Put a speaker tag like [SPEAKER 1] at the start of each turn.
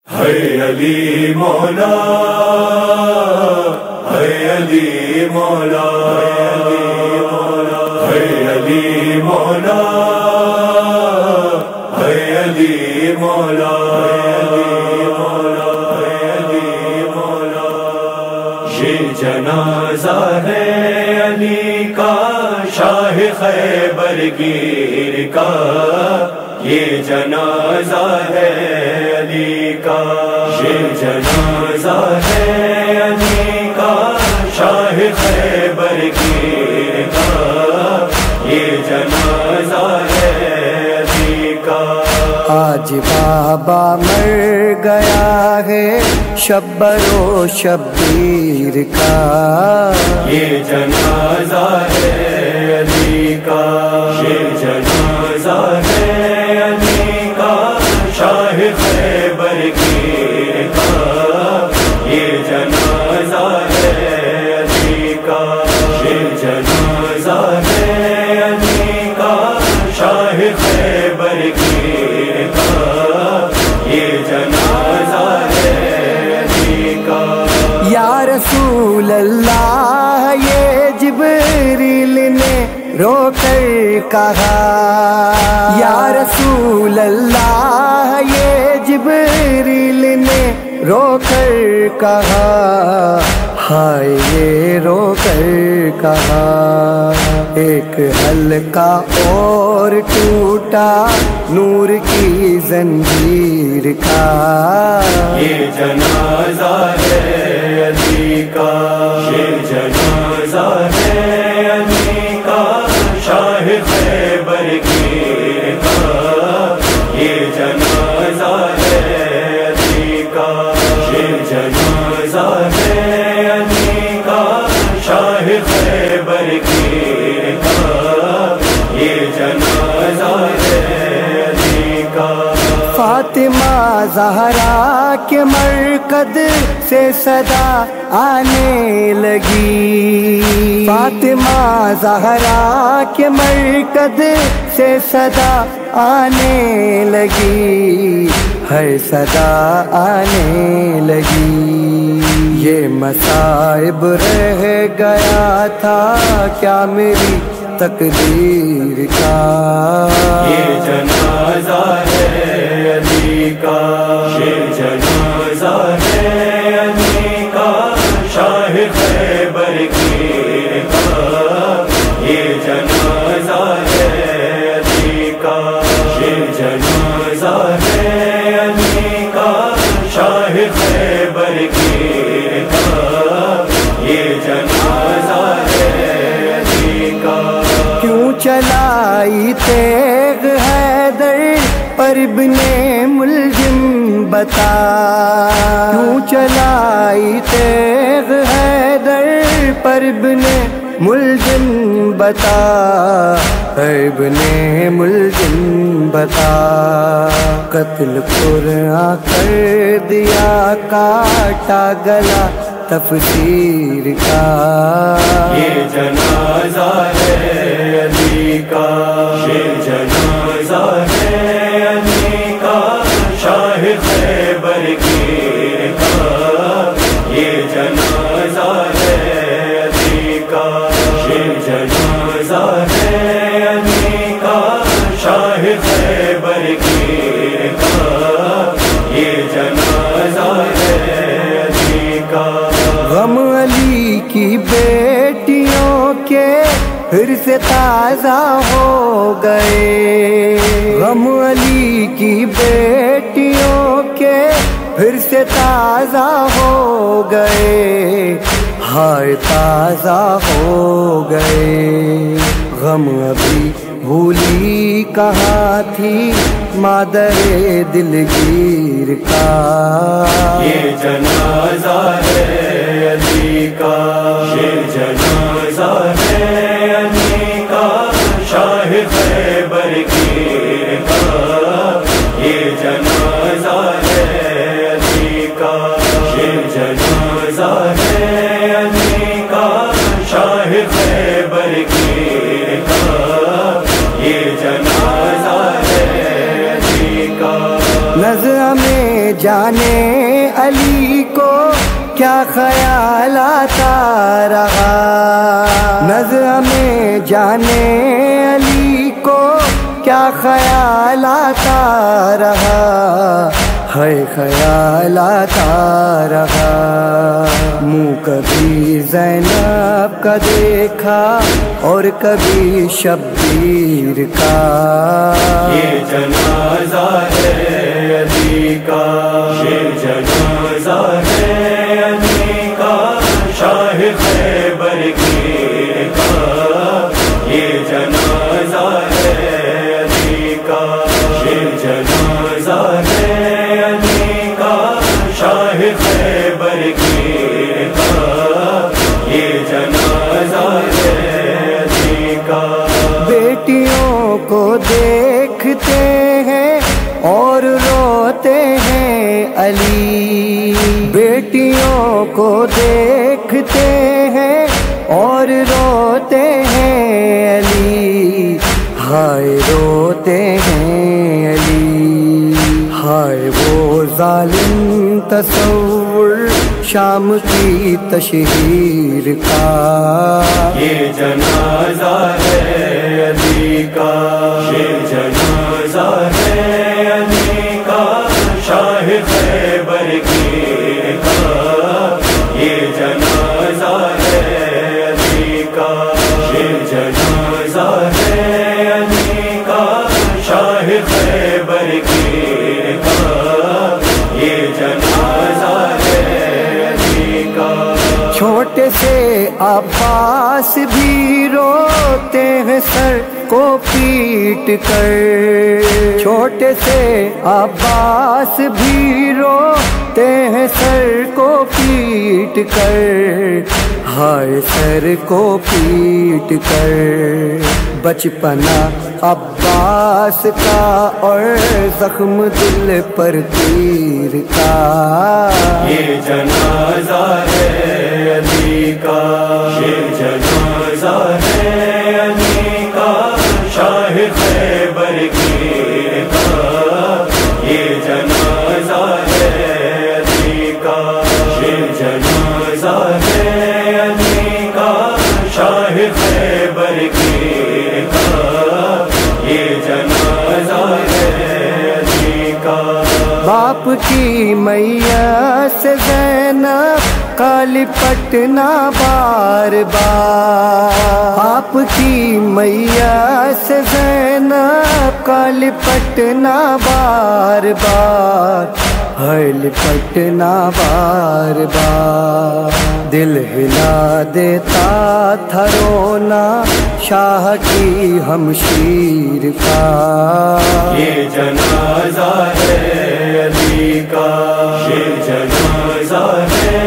[SPEAKER 1] ہے علی مولا، ہے علی مولا، ہے علی مولا، ہے علی مولا، یہ جنازہ ہے علی کا شاہ خیبر گیر کا، یہ جنازہ ہے علی کا، یہ جنازہ ہے علی کا شاہ خیبر گیر کا، یہ جنازہ ہے علی کا۔
[SPEAKER 2] آج بابا مر گیا ہے شبر و شبیر کا،
[SPEAKER 1] یہ جنازہ ہے علی کا، یہ جنازہ ہے علی کا شاہ خیبر گیر کا، یہ جنازہ ہے علی کا، یہ جنازہ ہے علی کا شاہ خیبر گیر کا، یہ جنازہ ہے علی کا۔
[SPEAKER 2] یا رسول اللہ یہ جبریل نے رو کر کہا، یا رسول اللہ یہ جبریل نے رو کر کہا، ہائے یہ رو کر کہا، ایک حلقہ اور ٹوٹا نور کی زنجیر کا،
[SPEAKER 1] یہ جنازہ ہے علی کا، یہ جنازہ ہے علی کا شاہ خیبر گیر کا، یہ جنازہ ہے علی کا، یہ جنازہ ہے علی کا شاہ خیبر گیر کا، یہ جنازہ ہے علی کا۔
[SPEAKER 2] فاطمہ زہرا کے مرکز سے صدا آنے لگی، فاطمہ زہرا کے مرکز سے صدا آنے لگی، ہر صدا آنے لگی، یہ مصائب رہ گیا تھا کیا میری تقدیر کا،
[SPEAKER 1] یہ جنازہ ہے علی کا، یہ جنازہ ہے علی کا شاہ خیبر گیر کا، یہ جنازہ ہے علی کا، یہ جنازہ ہے علی کا شاہ خیبر گیر کا، یہ جنازہ ہے علی کا۔
[SPEAKER 2] کیوں چلائی تیغ حیدر پر ابن ملجم بتا، کیوں چلائی تیغ حیدر پر ابن ملجم بتا، ابن ملجم بتا، قتل قرآن کر دیا کاٹا گلا تفسیر کا،
[SPEAKER 1] یہ جنازہ ہے علی کا، یہ جنازہ ہے علی کا شاہ خیبر گیر کا، یہ جنازہ ہے علی کا، یہ جنازہ ہے علی کا شاہ خیبر گیر کا، یہ جنازہ ہے علی کا۔
[SPEAKER 2] غم علی کی بیٹیوں کے پھر سے تازہ ہو گئے، غم علی کی بیٹیوں کے پھر سے تازہ ہو گئے، ہائے تازہ ہو گئے، غم ابھی بھولی کہاں تھی مادر دلگیر کا،
[SPEAKER 1] یہ جنازہ ہے علی کا، یہ جنازہ ہے علی کا شاہ خیبر گیر کا، یہ جنازہ ہے علی کا، یہ جنازہ ہے علی کا شاہ خیبر گیر کا، یہ جنازہ ہے علی کا۔
[SPEAKER 2] نظر میں جان جانے علی کو کیا خیال آتا رہا، نظر میں جانے علی کو کیا خیال آتا رہا، ہے خیال آتا رہا۔ منہ کبھی زینب کا دیکھا اور کبھی شبیر کا،
[SPEAKER 1] یہ جنازہ ہے علی کا، یہ جنازہ ہے علی کا، شاہ خیبر گیر کا، یہ جنازہ ہے علی کا، یہ جنازہ ہے علی کا، شاہ خیبر گیر کا، یہ جنازہ ہے علی کا۔
[SPEAKER 2] بیٹیوں کو دیکھتے ہیں اور روتے ہیں علی، بیٹیوں کو دیکھتے ہیں اور روتے ہیں علی، ہائے روتے ہیں علی، ہائے وہ ظالم تصور شام کی تشہیر کا،
[SPEAKER 1] یہ جنازہ ہے علی کا، یہ جنازہ ہے علی کا، شاہ خیبر گیر کا، یہ جنازہ ہے علی کا، یہ جنازہ ہے علی کا، شاہ خیبر گیر کا، یہ جنازہ ہے علی کا۔
[SPEAKER 2] چھوٹے سے عباس بھی روتے ہیں سر کو پیٹ کر، چھوٹے سے عباس بھی روتے ہیں سر کو پیٹ کر، ہائے سر کو پیٹ کر، بچپنا عباس کا اور زخم دل پر تیر کا،
[SPEAKER 1] یہ جنازہ ہے علی کا، یہ جنازہ ہے علی کا، شاہ خیبر گیر کا، یہ جنازہ ہے علی کا، یہ جنازہ ہے علی کا، شاہ خیبر گیر کا، یہ جنازہ ہے علی کا۔
[SPEAKER 2] باپ کی میت سے زینب کا لپٹنا بار بار، باپ کی میت سے زینب کا لپٹنا بار بار، ہے لپٹنا بار بار، دل ہلا دیتا تھا رونا شاہ کی ہمشیر کا،
[SPEAKER 1] یہ جنازہ ہے علی کا، یہ جنازہ ہے